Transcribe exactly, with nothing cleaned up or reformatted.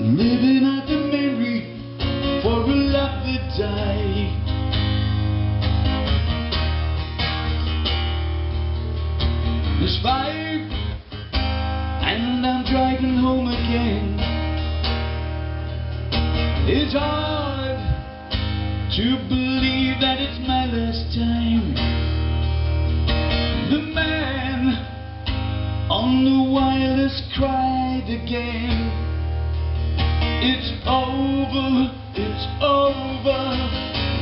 living out the memory for a love that died. It's five and I'm driving home again. It's hard to believe that it's my last time. The man on the wireless cried again. It's over, it's over.